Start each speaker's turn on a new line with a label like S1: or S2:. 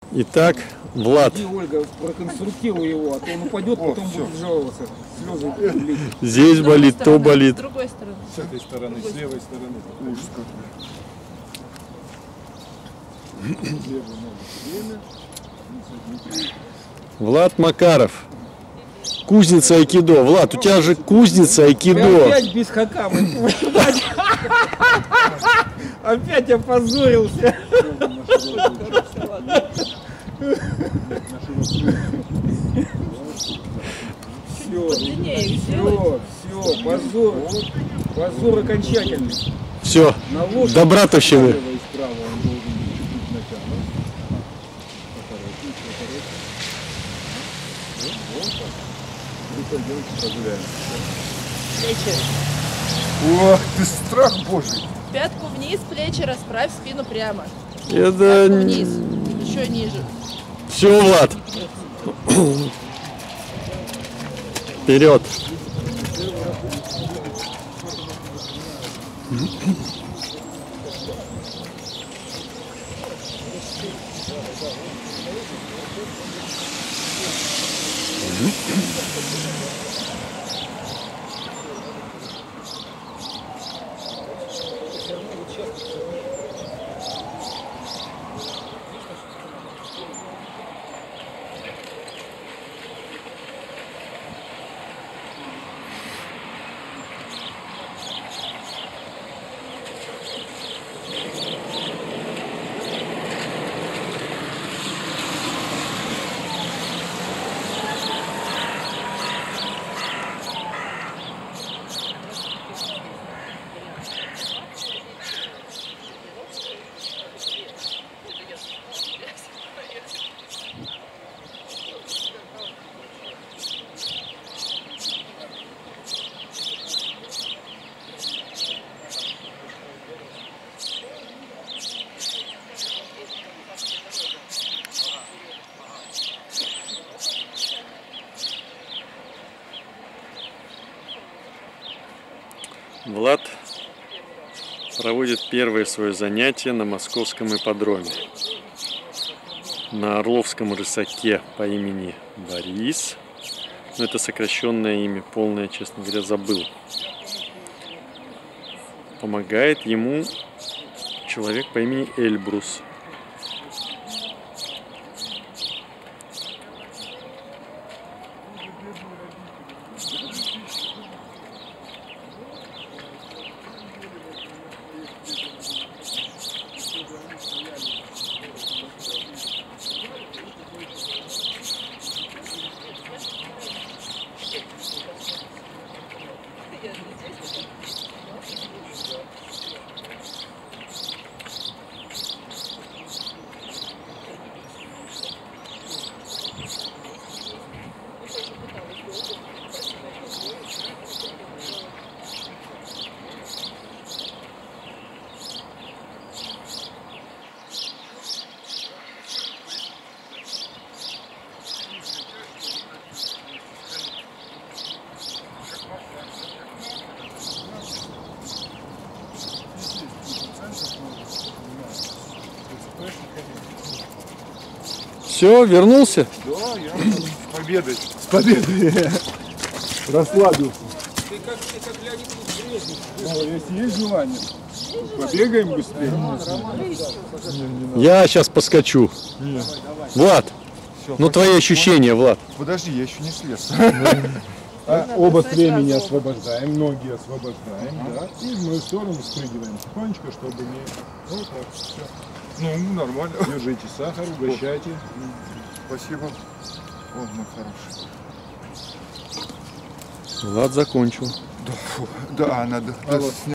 S1: Итак, Влад.
S2: Иди, Ольга, проконструктируй его, а то он упадет, потом будет жаловаться. Слезы лить.
S1: Здесь болит, то болит.
S3: С другой стороны.
S4: С этой стороны, с левой стороны.
S5: Ужас какой.
S1: Влад Макаров. Кузница айкидо. Влад, у тебя же кузница айкидо.
S2: Опять без хакамы. Опять опозорился. Все, позор окончательный.
S1: Все, до братовщины.
S3: Плечи.
S5: Ох ты, страх божий.
S3: Пятку вниз, плечи расправь, спину прямо.
S1: Это...
S3: Пятку вниз, еще ниже.
S1: Все, Влад. Вперед. Влад проводит первое свое занятие на московском ипподроме. На орловском рысаке по имени Борис. Но это сокращенное имя, полное, честно говоря, забыл. Помогает ему человек по имени Эльбрус. Все, вернулся?
S5: Да, я с победой. С победой. Расслабился.
S2: Ты как Леонид Брежнев.
S5: Ну, если есть желание, побегаем быстрее.
S1: Я сейчас поскочу.
S5: Нет.
S1: Влад,
S5: Всё,
S1: ну твои ощущения, Влад.
S5: Подожди, я еще не слез. Оба стремени освобождаем, ноги освобождаем, да, и в мою сторону спрыгиваем тихонечко, чтобы не... Вот так, все. Ну, нормально. Держите сахар, угощайте. Спасибо. О, мой хороший.
S1: Влад закончил.
S5: Да, фу, да, надо.